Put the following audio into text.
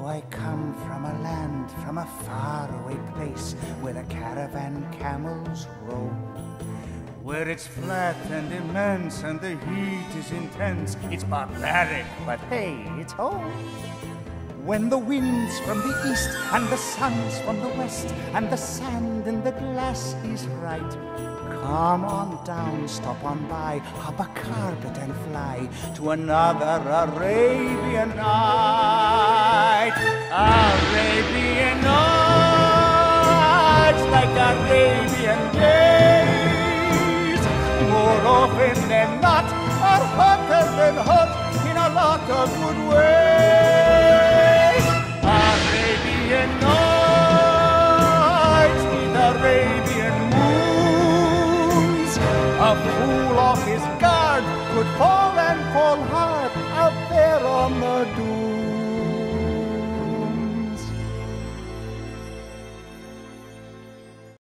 I come from a land, from a faraway place, where the caravan camels roam, where it's flat and immense and the heat is intense. It's barbaric, but hey, it's home. When the wind's from the east and the sun's from the west and the sand in the glass is right, come on down, stop on by, hop a carpet and fly to another Arabian night. Arabian nights, like Arabian days, more often than not are hotter than hot in a lot of good ways. Arabian nights with Arabian moons, a fool off his guard could fall and fall hard out there on the dunes.